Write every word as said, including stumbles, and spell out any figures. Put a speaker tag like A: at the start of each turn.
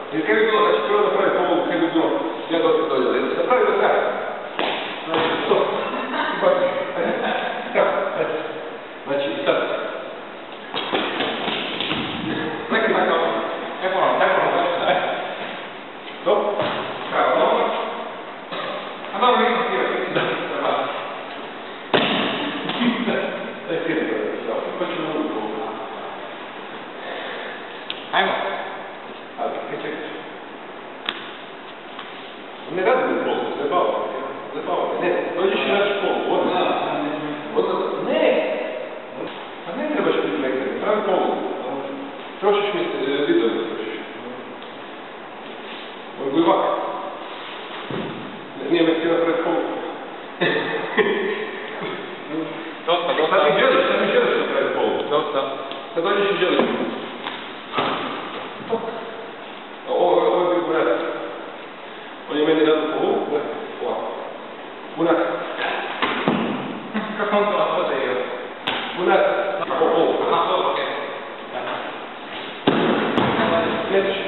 A: Jer kad bi bilo, znači prvo da pravi pologu, kad bi bilo, ja dopet dolje, da pravi do kraja. Znači, stop. Znači, sad. Nekaj tako, tako nam, tako nam, tako nam. Stop. Krava dobro. A dobro, nisam htio. Da. Daj svijet, da pa ćemo ući u ovu. Ajmo. Ali, kaj čekaš? Ne radi mi polu, zajebava. Zajebava. Ne, dođeš i radiš polu, odmah. Odmah, ne! Pa ne trebaš biti lekar, pravi polu. Trošiš mi se, video ne trošiš. Ovo je gujvak. Nije me htjela pravi polu. Dosta, dosta. Sad mi želiš, sad mi želiš da pravi polu. Dosta. Sad dođeš i želiš. Ovo je bio bunak. On je meni dao polu. Ovako. Bunak. Kako on to nas vode igra? Bunak. Ovo, ovo. Aha, ovo, okej. Ne tiš.